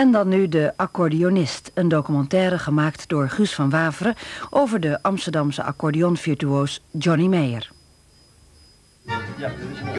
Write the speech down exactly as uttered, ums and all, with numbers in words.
En dan nu De Accordeonist, een documentaire gemaakt door Guus van Waveren over de Amsterdamse accordeonvirtuoos Johnny Meyer. Ja,